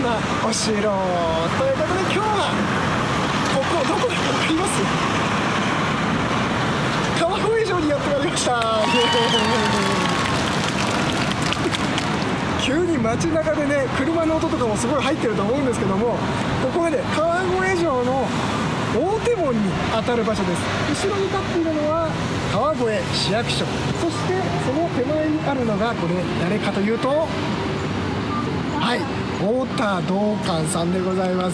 なお城ということで、今日はここどこだか分かります？川越城にやってまいりました。急に街中でね、車の音とかもすごい入ってると思うんですけども、ここはね、川越城の大手門に当たる場所です。後ろに立っているのは川越市役所、そしてその手前にあるのがこれ誰かというと、はい、太田道灌さんでございます。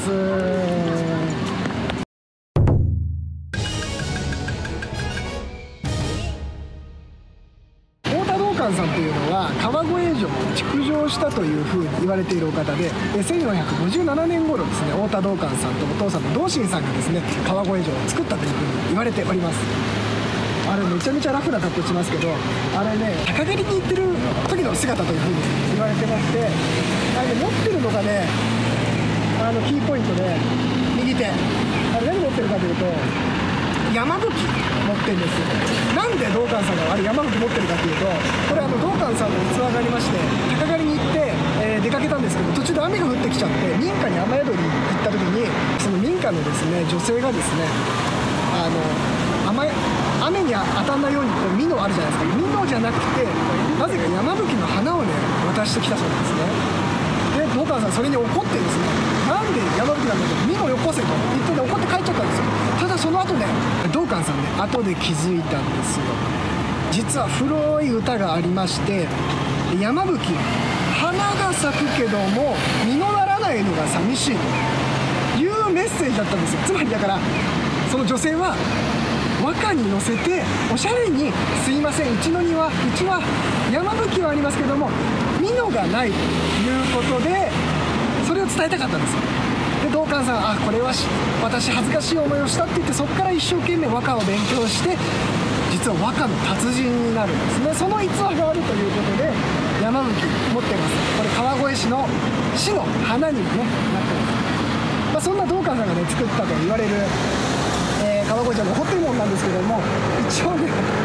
さんというのは川越城を築城したというふうに言われているお方で、1457年頃ですね、太田道灌さんとお父さんの道信さんがですね、川越城を作ったというふうに言われております。あれめちゃめちゃラフな格好しますけど、あれね、鷹狩りに行ってる時の姿というふうに言われてまして、あれ持ってるのがね、キーポイントで右手、あれ何持ってるかというと山吹持ってるんですよ。なんで道灌さんがあれ山吹持ってるかっていうと、これ道灌さんの器がありまして、鷹狩りに行って、出かけたんですけど、途中で雨が降ってきちゃって、民家に雨宿りに行った時に、その民家のですね女性がですね、雨に当たんないようにこうミノあるじゃないですか。ミノじゃなくて、なぜか山吹の花をね渡してきたそうなんですね。で道灌さんそれに怒ってですね、なんで山吹なんだと、ミノよこせと言ってね、怒って帰っちゃったんですよ。ただその後ね、道灌さんね、後で気づいたんですよ。実は古い歌がありまして、山吹花が咲くけども実らないのが寂しいというメッセージだったんですよ。つまりだから、その女性は和歌に乗せておしゃれに、すいません、うちは山吹はありますけども実がないということで、それを伝えたかったんですよ。で道灌さん、これは私恥ずかしい思いをしたって言って、そこから一生懸命和歌を勉強して、実は和歌の達人になるんですね。その逸話があるということで山吹持っています。これ川越市の市の花にもねなってます。そんな道灌さんがね作ったと言われる、川越城のホテル門なんですけども、一応ね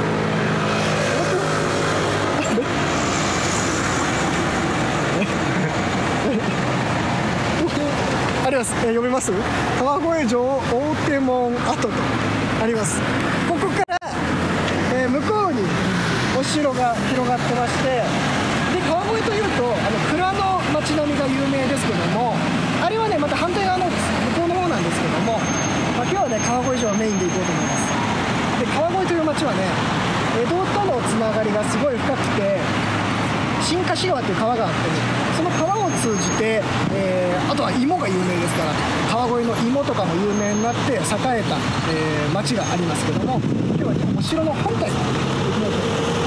あります、読めます？川越城大手門跡とあります。ここから、向こうにお城が広がってまして、で川越というと蔵の町並みが有名ですけども、あれはねまた反対側の向こうの方なんですけども、今日はね川越城をメインで行こうと思います。で川越という町はね、江戸とのつながりがすごい深くて、新河岸川っていう川があってね、その川を通じて、あとは芋が有名ですから、川越の芋とかも有名になって栄えた、町がありますけども、今日はねお城の本体に行きましょ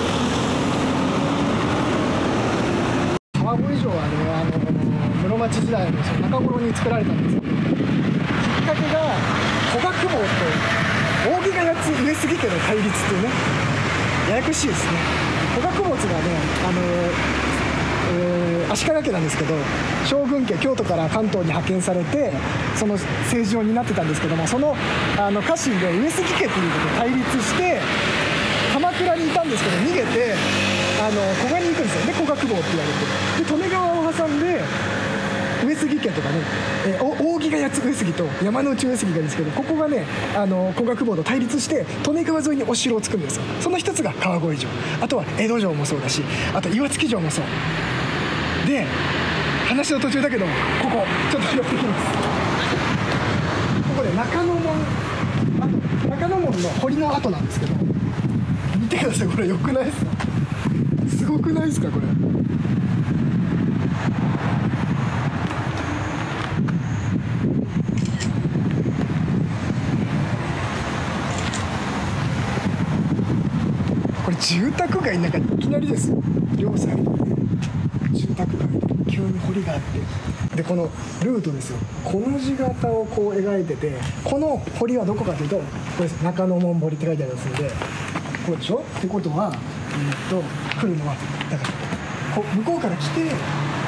う。川越城はね、室町時代のその中頃に作られたんですよ。きっかけが古学坊と扇ヶ谷上杉家の対立っていうね、ややこしいですね。古学坊がね、足利家なんですけど、将軍家京都から関東に派遣されて、その政治を担ってたんですけども、その家臣で上杉家ということで対立して、鎌倉にいたんですけど逃げて古賀に行くんですよ。で古学坊って言われて、で利根川を挟んで上杉家とかね、扇ヶ谷上杉と山之内上杉がいるんですけど、ここがね古学坊と対立して利根川沿いにお城を作るんですよ。その一つが川越城、あとは江戸城もそうだし、あと岩槻城もそうで、話の途中だけどここちょっと寄ってきます。ここで中野門の堀の跡なんですけど、見てください、これよくないですか？すごくないですかこれ。これ住宅街の中にいきなりですよ、両サイド住宅街、急に堀があって、でこのルートですよ、この字型をこう描いてて、この堀はどこかというとこれです。中野門堀って書いてありますので、こうでしょ。ってことは来るのはだから向こうから来て、もう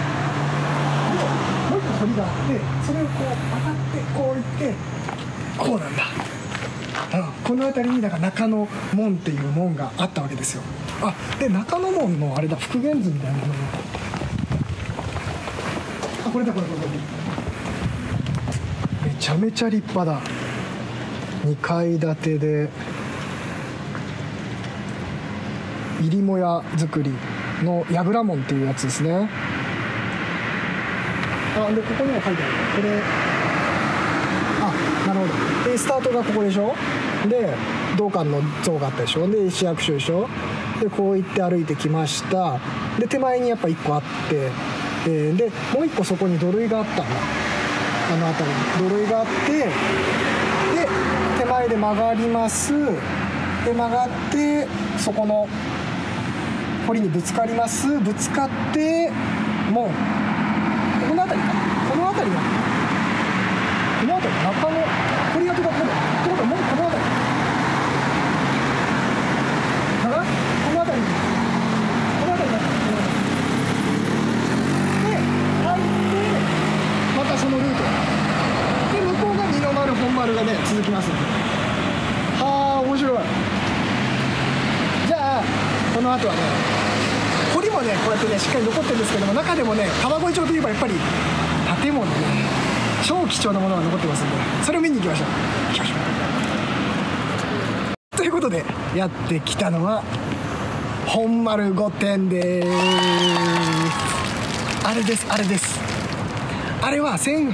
一個堀があって、それをこう渡ってこう行ってこうなんだ。この辺りにだから中野門っていう門があったわけですよ。で中野門のあれだ、復元図みたいなのが、これだこれめちゃめちゃ立派だ。2階建てで入りもや作りの櫓門っていうやつですね。でここにも書いてある。これなるほど。でスタートがここでしょ。で道館の像があったでしょ。で市役所でしょ。でこう行って歩いてきました。で手前にやっぱ1個あって、でもう1個そこに土塁があったんだ。あの辺りに土塁があって、で手前で曲がります。で曲がってそこの堀にぶつかります。ぶつかってもうこの辺りか、この辺りがこの辺り中野堀跡がここだってことはもうこの辺りだな。この辺りにこの辺りになったで入ってまたそのルートで向こうが二の丸本丸がね続きますんで、はあ面白い。じゃあこの後はね堀もねこうやってねしっかり残ってるんですけども、中でもね川越町といえばやっぱり建物ね超貴重なものが残ってますんで、それを見に行きましょう。ということでやってきたのは本丸御殿です。あれです、あれです。あれは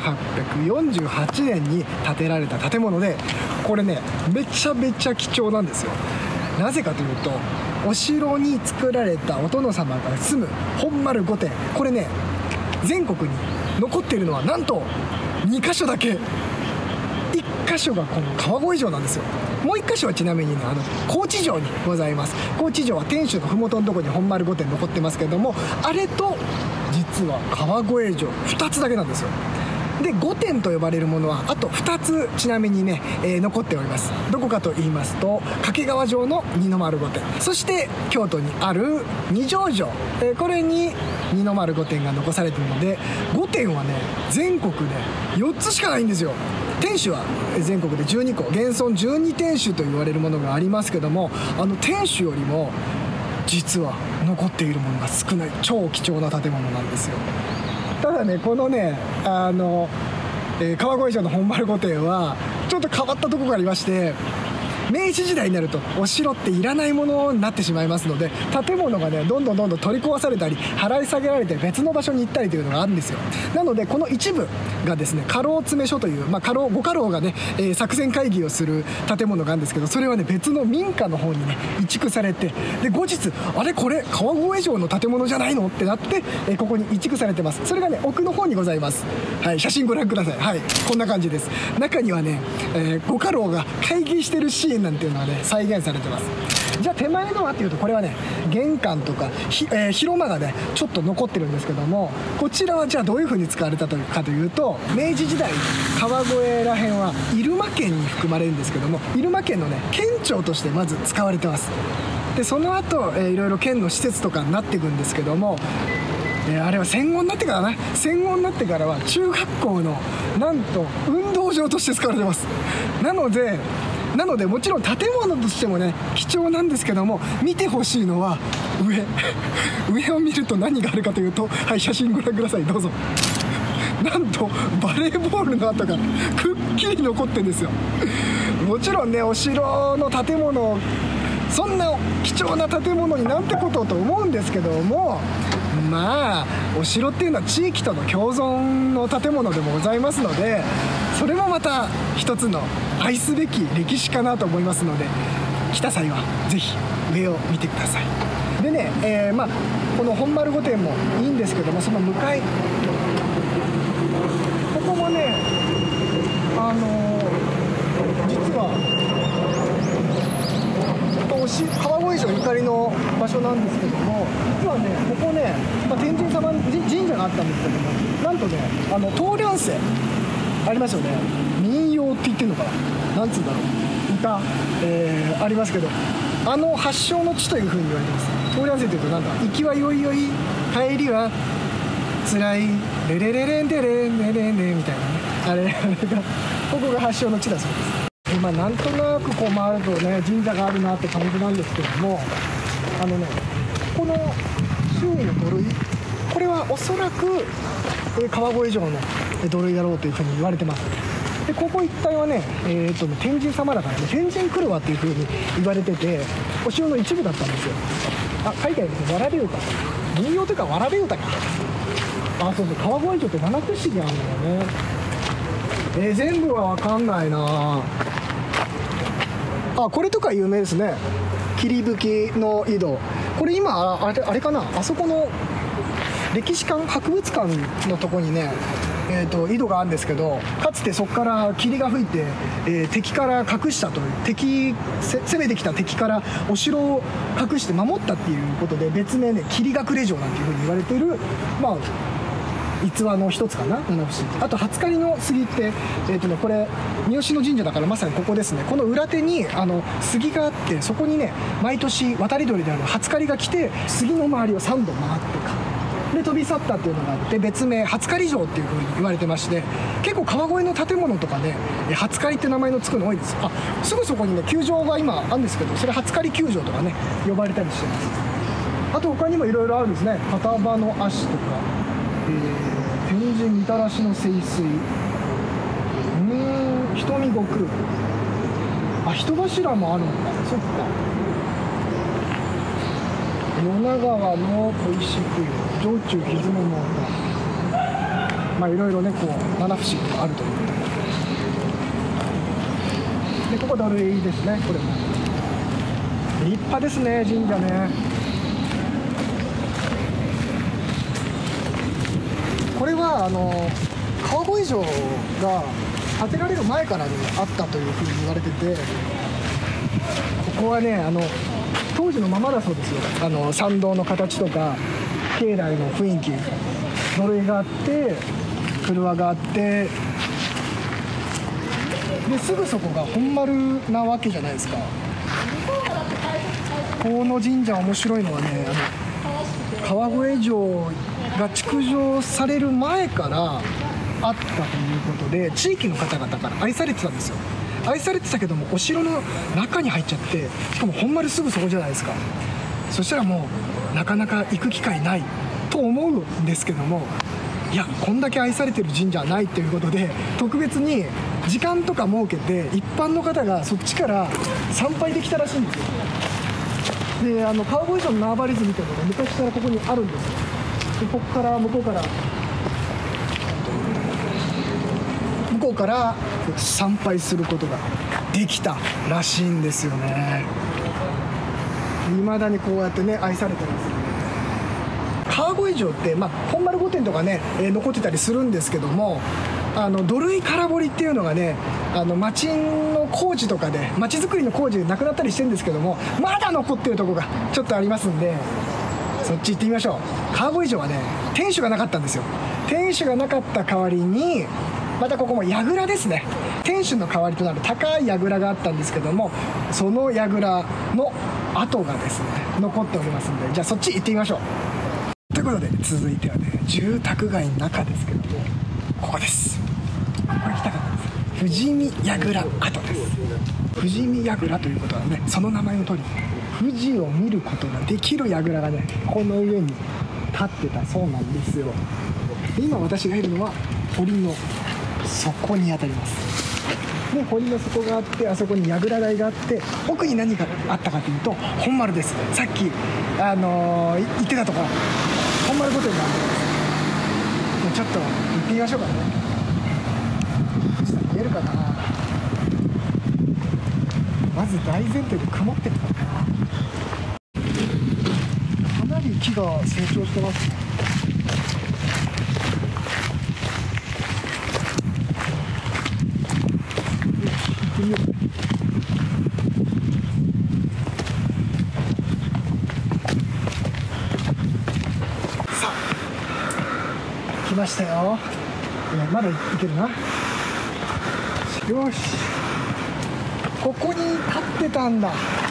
1848年に建てられた建物で、これねめちゃめちゃ貴重なんですよ。なぜかというとお城に作られたお殿様が住む本丸御殿、これね全国に残っているのはなんと2カ所だけ。1カ所がこの川越城なんですよ。もう1カ所はちなみにね高知城にございます。高知城は天守の麓のところに本丸御殿残ってますけども、あれと実は川越城2つだけなんですよ。で御殿と呼ばれるものはあと2つちなみにね、残っております。どこかと言いますと掛川城の二の丸御殿、そして京都にある二条城、これに二の丸御殿が残されているので、御殿はね全国で4つしかないんですよ。天守は全国で12個、現存12天守と言われるものがありますけども、天守よりも実は残っているものが少ない超貴重な建物なんですよ。ただねこのね川越城の本丸御殿はちょっと変わったところがありまして、明治時代になるとお城っていらないものになってしまいますので、建物がねどんどん取り壊されたり払い下げられて別の場所に行ったりというのがあるんですよ。なのでこの一部がですね家老詰所という、ご家老がね、作戦会議をする建物があるんですけど、それはね別の民家の方にね移築されて、で後日あれこれ川越城の建物じゃないのってなって、ここに移築されてます。それがね奥の方にございます。はい、写真ご覧ください。はい、こんな感じです。中にはね、ご家老が会議してるシーンなんていうのはね再現されてます。じゃあ手前のはっていうとこれはね玄関とか広間がねちょっと残ってるんですけども、こちらはじゃあどういう風に使われたかというと、明治時代川越ら辺は入間県に含まれるんですけども、入間県のね県庁としてまず使われてます。でその後、いろいろ県の施設とかになっていくんですけども、あれは戦後になってからね、戦後になってからは中学校のなんと運動場として使われてます。なのでもちろん建物としてもね貴重なんですけども、見てほしいのは上を見ると何があるかというと、はい写真ご覧くださいどうぞ。なんとバレーボールの跡がくっきり残ってるんですよ。もちろんねお城の建物、そんな貴重な建物になんてことと思うんですけども、お城っていうのは地域との共存の建物でもございますので、それもまた一つの愛すべき歴史かなと思いますので、来た際はぜひ上を見てください。でね、この本丸御殿もいいんですけども、その向かいここもね実は川越城ゆかりの場所なんですけども、実はねここね、天神様神社があったんですけども、なんとね東梁生ありますよね。民謡って言ってるのかな、なんつうんだろう、歌、ありますけど、発祥の地というふうに言われてます。東梁生というとなんだ、行きはよいよい帰りはつらいレレレレンデレンレレンレンみたいなね、あれがここが発祥の地だそうです。なんとなくこう回るとね神社があるなって感じなんですけども、この周囲の土塁、これはおそらく川越城の土塁だろうというふうに言われてます。 でここ一帯はね、天神様だからね、天神来るわっていう風に言われてて、お城の一部だったんですよ。あ、書いてあるんですよ、わらべ歌、民謡というかわらべ歌か。あ、そうそう、川越城って七不思議あるんだよね。全部は分かんないなあ。これとか有名ですね、霧吹きの井戸。これ今あれかな、あそこの歴史館博物館のとこにね、井戸があるんですけど、かつてそこから霧が吹いて、敵から隠したという、攻めてきた敵からお城を隠して守ったっていうことで、別名ね霧隠れ城なんていうふうに言われている、まあ逸話の一つかな、七不思議。あと初狩りの杉って、これ三好の神社だからまさにここですね。この裏手に杉があって、そこにね毎年渡り鳥である初狩りが来て、杉の周りを3度回ってかで飛び去ったっていうのがあって、別名初狩り城っていう風に言われてまして、結構川越の建物とかね初狩りって名前のつくの多いです。すぐそこにね球場が今あるんですけど、それ初狩り球場とかね呼ばれたりしてます。あと他にもいろいろあるんですね。片場の足とか、天神みたらしの清水、瞳悟空、人柱もあるのか、そっか。与那川の小石供養、上中ひずめの歌、いろいろねこう七不思議があるということで、ここ土塁ですね。これも立派ですね、神社ね。これは川越城が建てられる前から、ね、あったというふうに言われてて、ここはね当時のままだそうですよ。参道の形とか境内の雰囲気、土塁があって車があって、ですぐそこが本丸なわけじゃないですか。この神社面白いのはね、川越城が築城される前からあったということで、地域の方々から愛されてたんですよ。愛されてたけども、お城の中に入っちゃって、しかも本丸すぐそこじゃないですか。そしたらもうなかなか行く機会ないと思うんですけども、いやこんだけ愛されてる神社はないということで、特別に時間とか設けて一般の方がそっちから参拝できたらしいんですよ。で川越城の縄張り図みたいなのが昔からここにあるんですよ。でここから向こうから参拝することができたらしいんですよね。未だにこうやってね愛されてます。川越城って、本丸御殿とかね、残ってたりするんですけども、土塁空堀っていうのがね、町の工事とかで町づくりの工事でなくなったりしてるんですけども、まだ残ってるとこがちょっとありますんで、そっち行ってみましょう。川越城はね天守がなかったんですよ。天守がなかった代わりに、またここも櫓ですね。天守の代わりとなる高い櫓があったんですけども、その櫓の跡がですね残っておりますので、じゃあそっち行ってみましょう。ということで続いてはね、住宅街の中ですけども、ここです。これ来たかったんです。富士見櫓跡です。富士見櫓ということはね、その名前の通り富士を見ることができる櫓がねこの上に立ってたそうなんですよ。で今私がいるのは堀の底にあたります。で堀の底があって、あそこに櫓台があって、奥に何があったかというと本丸です。さっき言ってたところ、本丸御殿があるんです。ちょっと行ってみましょうかね。富士山見えるかな。まず大前提で曇ってるからかなり木が成長してますね。行ってみよう。さあ来ましたよ。まだ行けるな。よし、ここに立ってたんだ。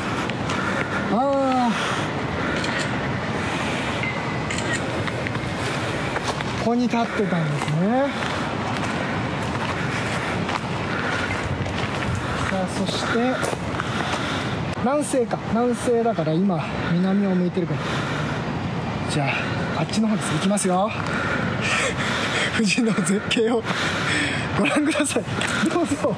ここに立ってたんですね。さあそして南西だから今南を向いてるから、じゃああっちの方です。行きますよ。富士の絶景をご覧ください。どうぞ。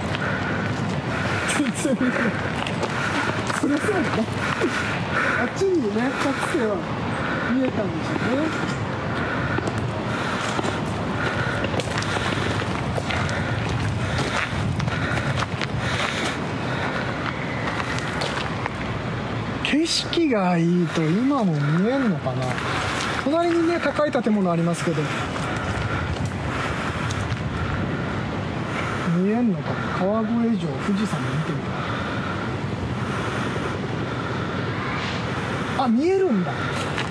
全然見えない。そりゃそうだな。あっちにね、かつては見えたんでしょうね。景色がいいと今も見えんのかな。隣にね、高い建物ありますけど見えんのかな。川越城、富士山見てみる。あ、見えるんだ。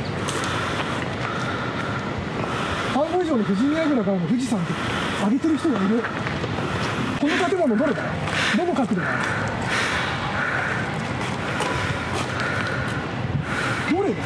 川越城の富士見櫓からの富士山って上げてる人がいる。この建物どれだ？どの角度だ？どれだ？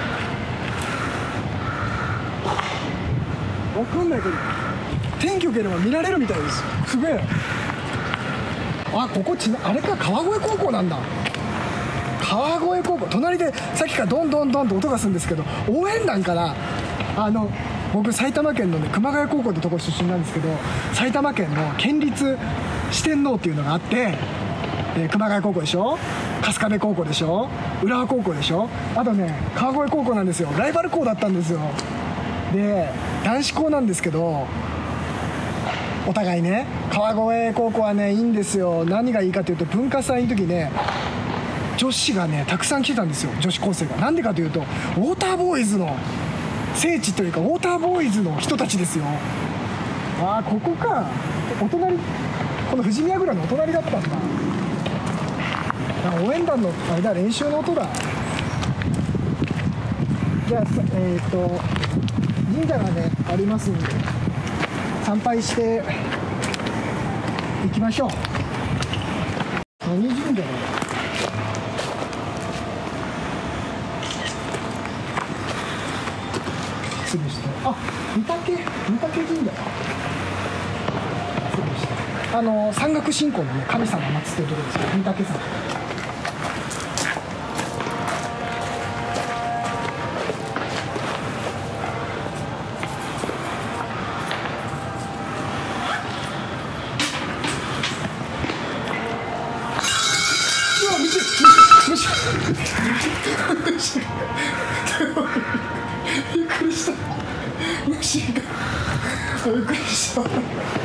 わかんないけど天気良ければ見られるみたいです。すげえ。あ、ここあれか、川越高校なんだ。川越高校、隣でさっきからどんどんどんと音がするんですけど、応援団かな。僕埼玉県のね、熊谷高校ってとこ出身なんですけど、埼玉県の県立四天王っていうのがあって、熊谷高校でしょ、春日部高校でしょ、浦和高校でしょ、あとね川越高校なんですよ。ライバル校だったんですよ。で男子校なんですけど、お互いね、川越高校はねいいんですよ。何がいいかというと、文化祭の時ね女子がねたくさん来てたんですよ、女子高生が。なんでかというと、ウォーターボーイズの聖地というか、ウォーターボーイズの人たちですよ。ああ、ここか。お隣、この富士見櫓のお隣だったんだ。応援団のあれだ、練習の音だ。じゃあ神社がねありますんで、参拝していきましょう。何神社だろう。失礼して、あ、御嶽神社だ。失礼して、山岳信仰のね神様祀ってるところですよ、御嶽山。びっくりした。虫がびっくりした。びっ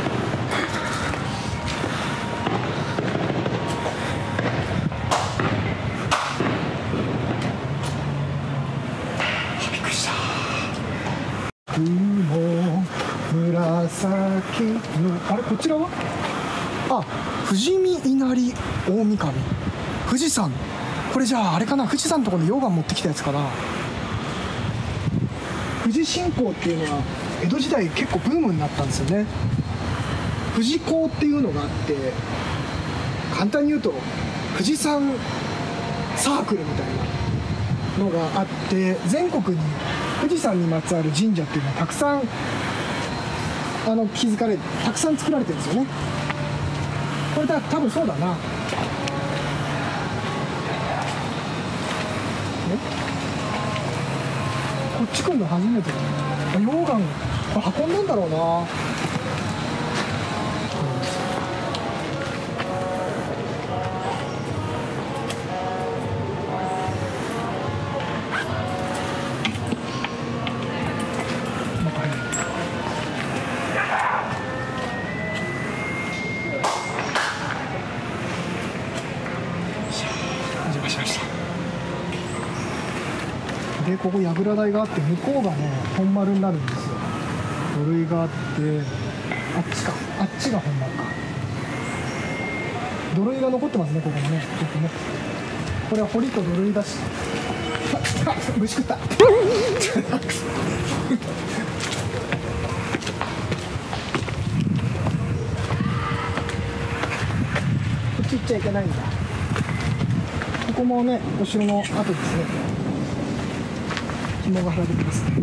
くりした。雲紫の、あれ、こちらは富士見稲荷大神、富士山。これじゃああれかな、富士山のところに溶岩持ってきたやつかな。富士信仰っていうのは江戸時代結構ブームになったんですよね。富士講っていうのがあって、簡単に言うと富士山サークルみたいなのがあって、全国に富士山にまつわる神社っていうのはたくさん築かれ、たくさん作られてるんですよね。これ多分そうだな。こっち来るの初めてだね。溶岩、これ運んだんだろうな。でここ櫓台があって、向こうがね本丸になるんですよ。土塁があって、あっちか、あっちが本丸か。土塁が残ってますね、ここもね。ちょっとね、これは堀と土塁だし。虫食った。こっち行っちゃいけないんだ。ここもねお城の跡ですね。紐が張られてますね。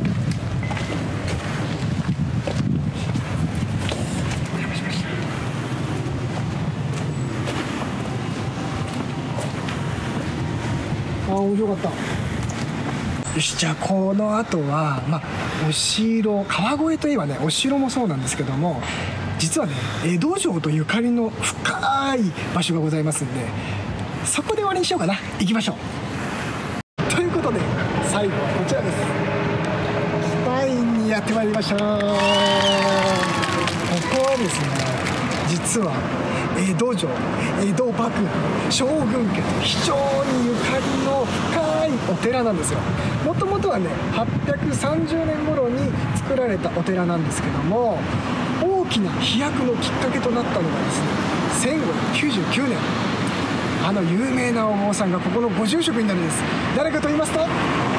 ああ、面白かった。よし、じゃあこの後は、お城、川越といえばねお城もそうなんですけども、 実はね江戸城とゆかりの深い場所がございますんで、そこで終わりにしようかな。行きましょう。ということで最後はこちらです。北院にやってまいりました。ここはですね、実は江戸城、江戸幕府、将軍家と非常にゆかりの深いお寺なんですよ。もともとはね830年頃に作られたお寺なんですけども、大きな飛躍のきっかけとなったのがですね、1599年、あの有名なお坊さんがここのご住職になるんです。誰かと言いますと、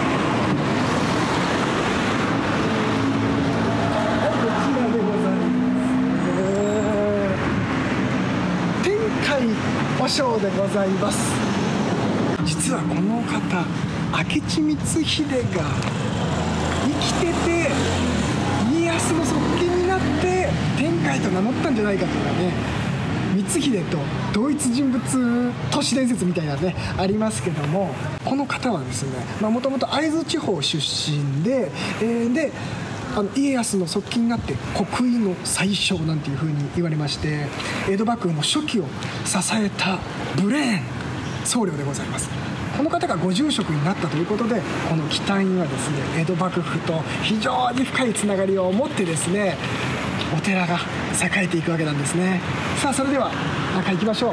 和尚でございます。実はこの方、明智光秀が生きてて家康の側近になって天海と名乗ったんじゃないかというかね、光秀と同一人物都市伝説みたいなねありますけども、この方はですね、もともと会津地方出身で、家康の側近になって国威の宰相なんていう風に言われまして、江戸幕府の初期を支えたブレーン僧侶でございます。この方がご住職になったということで、この北院はですね江戸幕府と非常に深いつながりを持ってですね、お寺が栄えていくわけなんですね。さあそれでは中行きましょう。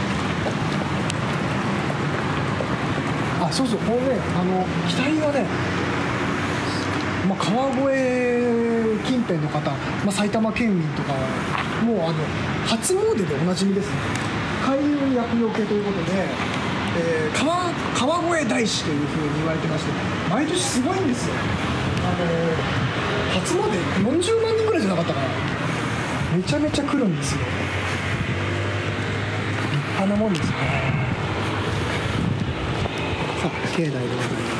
そうそう、このね北院はね、川越近辺の方、埼玉県民とかはもう初詣でおなじみですね。開運厄除けということで、川越大師というふうに言われてまして、毎年すごいんですよ。初詣40万人ぐらいじゃなかったかな。めちゃめちゃ来るんですよ。立派なもんですね。さあ境内でございます。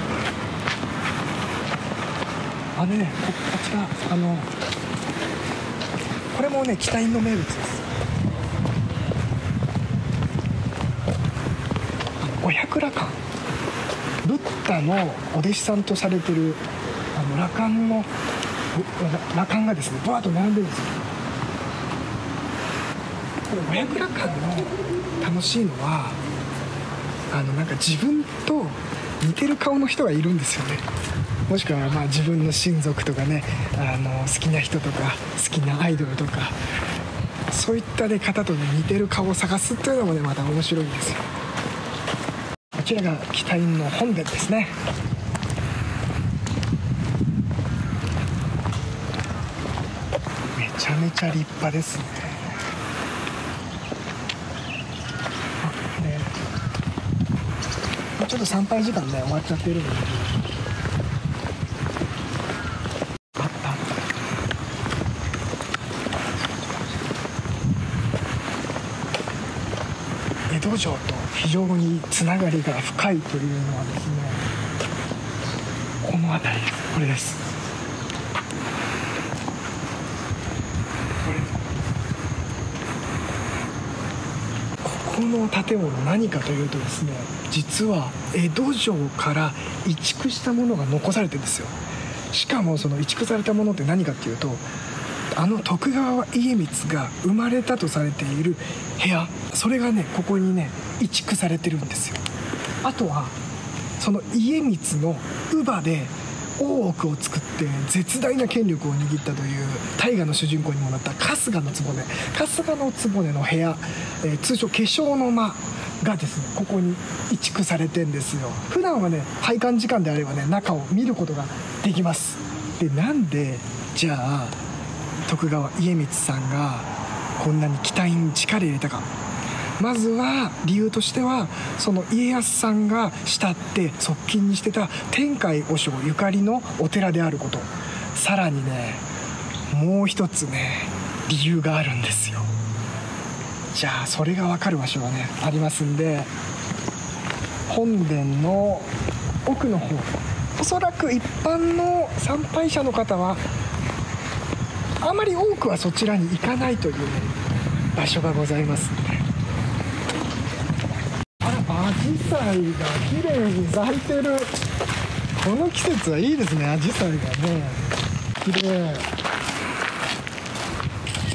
こちらこれもね北院の名物です。五百羅漢、ブッダのお弟子さんとされてる羅漢がですねバーッと並んでるんですよ。これ五百羅漢の楽しいのはなんか自分と似てる顔の人がいるんですよね。もしくは自分の親族とかね、好きな人とか好きなアイドルとか、そういった、方と、似てる顔を探すっていうのもねまた面白いんですよ。こちらが北院の本殿ですね。めちゃめちゃ立派ですね。ちょっと参拝時間ね終わっちゃってるんで、江戸城と非常につながりが深いというのはですね、この辺りです。これです。この建物何かというとですね、実は江戸城から移築したものが残されてるんですよ。しかもその移築されたものって何かっていうと、徳川家光が生まれたとされている部屋、それがねここにね移築されてるんですよ。あとはその家光の乳母で大奥を作って絶大な権力を握ったという大河の主人公にもなった春日局の部屋、通称化粧の間がですねここに移築されてんですよ。普段はね拝観時間であればね中を見ることができます。でなんでじゃあ徳川家光さんがこんなに北院に力入れたか。まずは理由としては、その家康さんが慕って側近にしてた天海和尚ゆかりのお寺であること、さらにねもう一つね理由があるんですよ。じゃあそれが分かる場所がねありますんで、本殿の奥の方、おそらく一般の参拝者の方はあまり多くはそちらに行かないという、場所がございますので、アジサイが綺麗に咲いてる。この季節はいいですね。アジサイがね綺麗。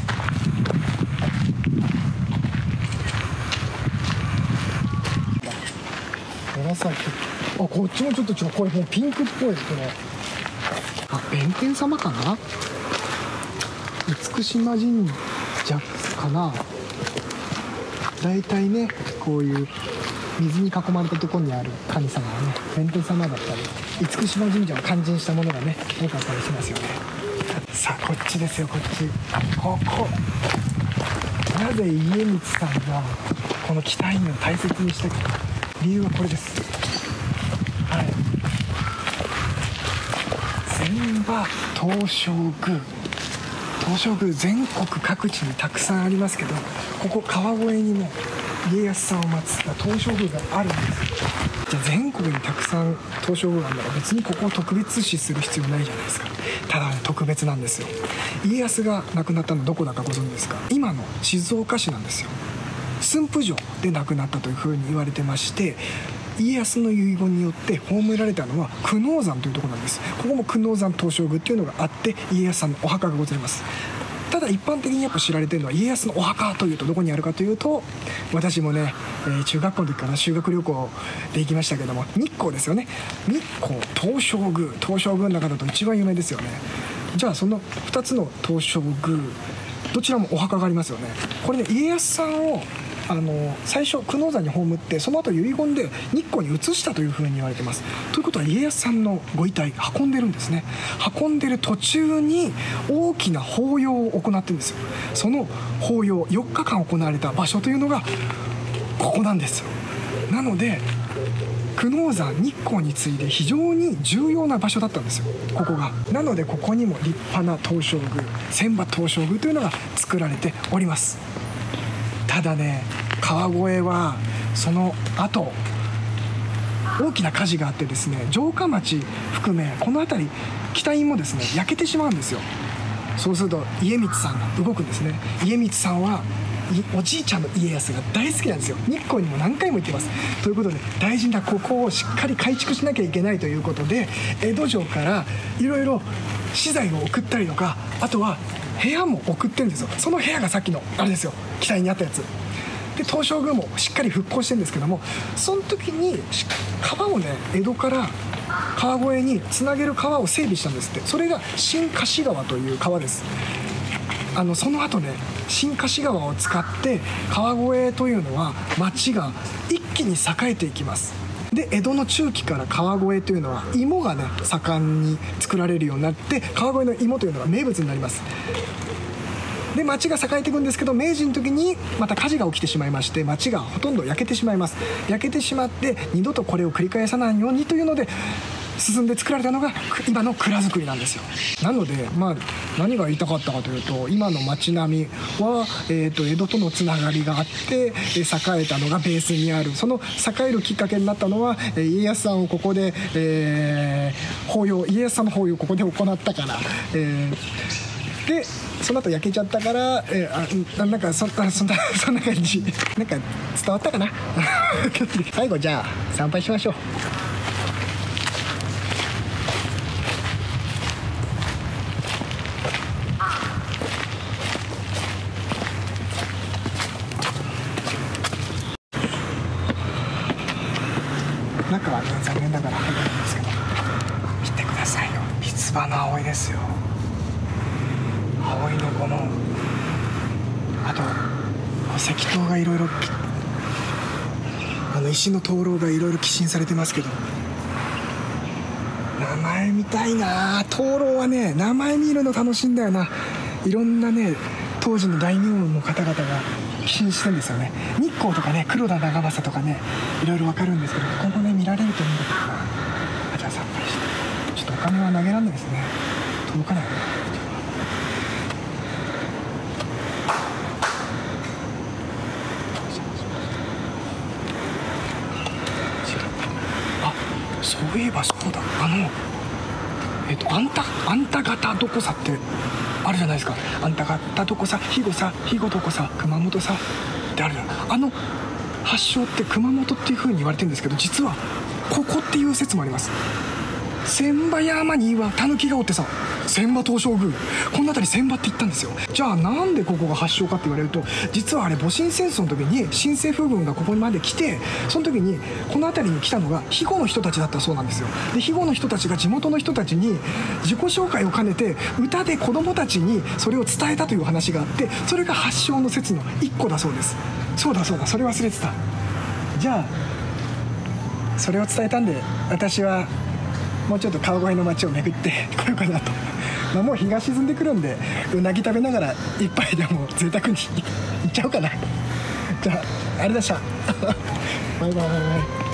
さっき。あ、こっちもちょっと違う。これもうピンクっぽいです、これ。あ、弁天様かな。厳島神社かな。だいたいね、こういう水に囲まれたところにある神様はね、弁天様だったり、厳島神社を勧進したものがね、多かったりしますよね。さあ、こっちですよ、こっち。ここ。なぜ家光さんがこの北院を大切にした理由はこれです。はい。千葉東照宮。東照宮全国各地にたくさんありますけど、ここ川越にね、家康さんを祀った東照宮があるんです。じゃあ全国にたくさん東照宮があるなら別にここを特別視する必要ないじゃないですか。ただね、特別なんですよ。家康が亡くなったのどこだかご存知ですか？今の静岡市なんですよ。駿府城で亡くなったというふうに言われてまして、家康の遺言によって葬られたのは久能山というところなんです。ここも久能山東照宮っていうのがあって、家康さんのお墓がございます。ただ一般的にやっぱ知られてるのは、家康のお墓というとどこにあるかというと、私もね、中学校の時かな、修学旅行で行きましたけども、日光ですよね。日光東照宮、東照宮の中だと一番有名ですよね。じゃあその2つの東照宮、どちらもお墓がありますよね。これね、家康さんを最初久能山に葬って、その後遺言で日光に移したというふうに言われてます。ということは家康さんのご遺体運んでるんですね。運んでる途中に大きな法要を行ってるんですよ。その法要4日間行われた場所というのがここなんですよ。なので久能山、日光に次いで非常に重要な場所だったんですよ、ここが。なのでここにも立派な東照宮、千葉東照宮というのが作られております。ただね、川越はその後大きな火事があってですね、城下町含めこの辺り北院もですね焼けてしまうんですよ。そうすると家光さんが動くんですね。家光さんはおじいちゃんの家康が大好きなんですよ。日光にも何回も行ってます。ということで大事なここをしっかり改築しなきゃいけないということで、江戸城からいろいろ資材を送ったりとか、あとは部屋も送ってるんですよ。その部屋がさっきのあれですよ、北にあったやつで、東照宮もしっかり復興してるんですけども、その時に川をね、江戸から川越につなげる川を整備したんですって。それが新河岸川という川です。その後ね、新河岸川を使って川越というのは町が一気に栄えていきます。で江戸の中期から川越というのは芋がね盛んに作られるようになって、川越の芋というのが名物になります。で町が栄えていくんですけど、明治の時にまた火事が起きてしまいまして、町がほとんど焼けてしまいます。焼けてしまって二度とこれを繰り返さないようにというので進んで作られたのが今の蔵造りなんですよ。なので何が言いたかったかというと、今の町並みは、江戸とのつながりがあって栄えたのがベースにある。その栄えるきっかけになったのは家康さんをここで、家康さんの法要をここで行ったから、でその後焼けちゃったから、なんかそんな感じなんか伝わったかな最後じゃあ参拝しましょう。中はね残念ながら入ってるんですけど、見てくださいよ、三つ葉の葵ですよ。葵のこのあと石塔がいろいろ、石の灯籠がいろいろ寄進されてますけど、名前見たいな。灯籠はね名前見るの楽しいんだよな。いろんなね当時の大名の方々が寄進してるんですよね。日光とかね黒田長政とかねいろいろわかるんですけど、ここもね見られるといいんだけどな。じゃあ参拝して、ちょっとお金は投げられないですね、届かないよね。そういえばそうだ、あんた方どこさってあるじゃないですか。あんた方どこさ、肥後どこさ、熊本さってあるじゃない。発祥って熊本っていう風に言われてるんですけど、実はここっていう説もあります。 千葉山にはタヌキがおってさ、千葉東照宮、この辺り千葉って言ったんですよ。じゃあなんでここが発祥かって言われると、実はあれ戊辰戦争の時に新政府軍がここまで来て、その時にこの辺りに来たのが肥後の人たちだったそうなんですよ。で肥後の人たちが地元の人たちに自己紹介を兼ねて歌で子供たちにそれを伝えたという話があって、それが発祥の説の一個だそうです。そうだそうだ、それ忘れてた。じゃあそれを伝えたんで、私はもうちょっと川越の街を巡ってこようかなと。まあ、もう日が沈んでくるんで、うなぎ食べながら一杯でも贅沢にいっちゃおうかな。じゃああれでしたバイバイ。